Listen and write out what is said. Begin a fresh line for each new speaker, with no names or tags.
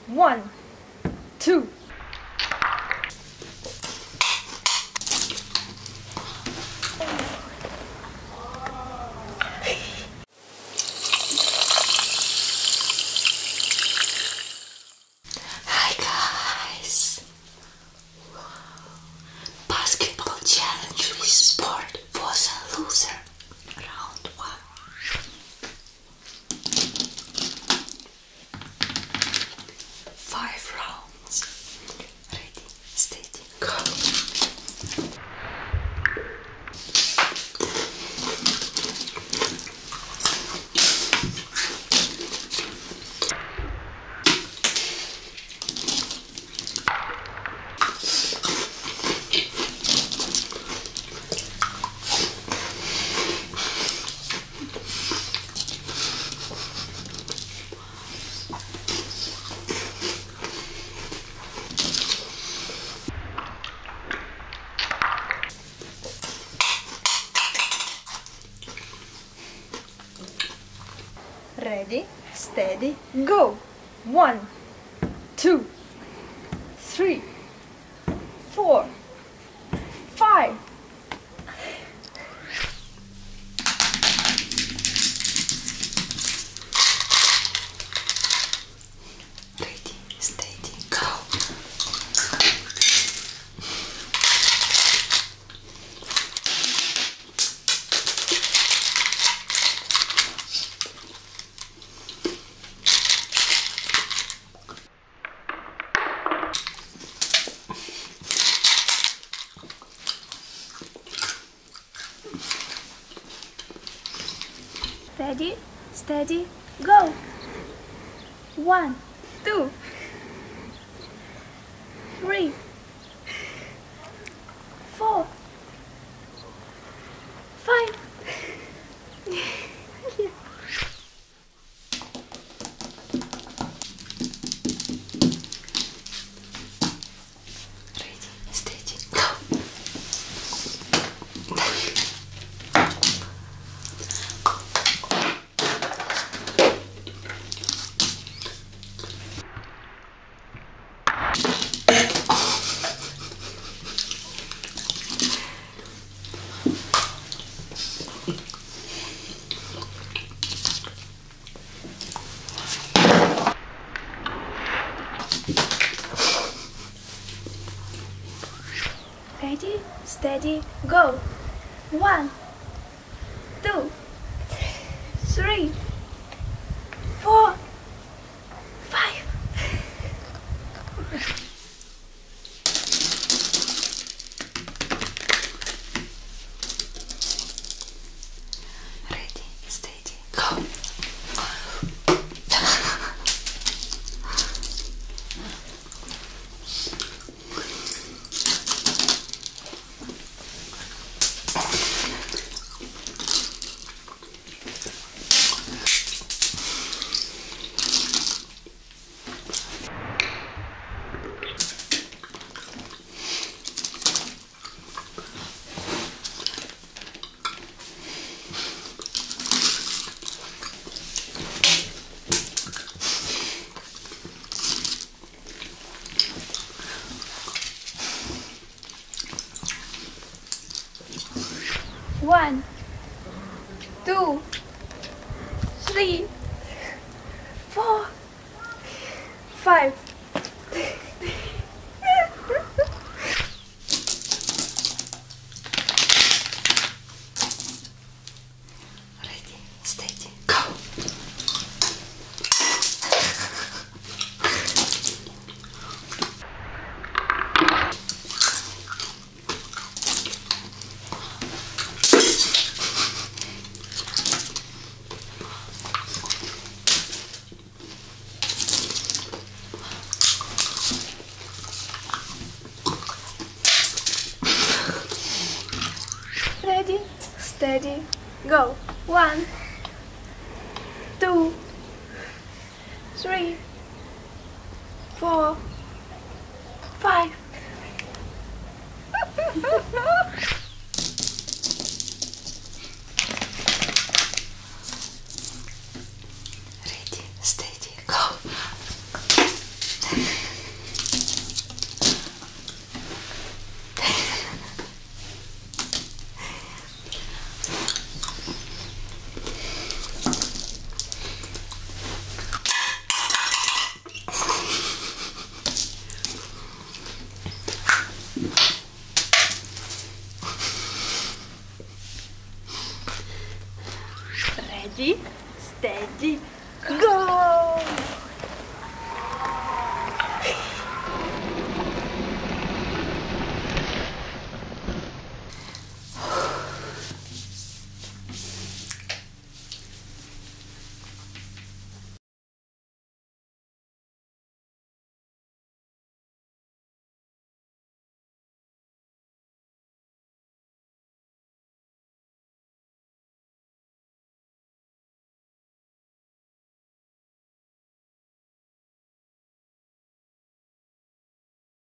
1, 2.
Hi guys! Basketball challenge with sport was a loser. Round 1. 5 rounds. Ready, steady, go!
Ready, steady, go! 1, 2, 3, 4, 5.
Ready, steady, go!
Ready, steady, go! 1, 2, 3, 4, 5.
Ready, steady, go!
'Ready, steady, go! 1, 2, 3, 4, 5.
Ready, steady, go!
One, 2, 3, 4, 5.
Ready, steady, go!
Ready, steady, go! 1, 2, 3, 4, 5.
Ready, steady, go!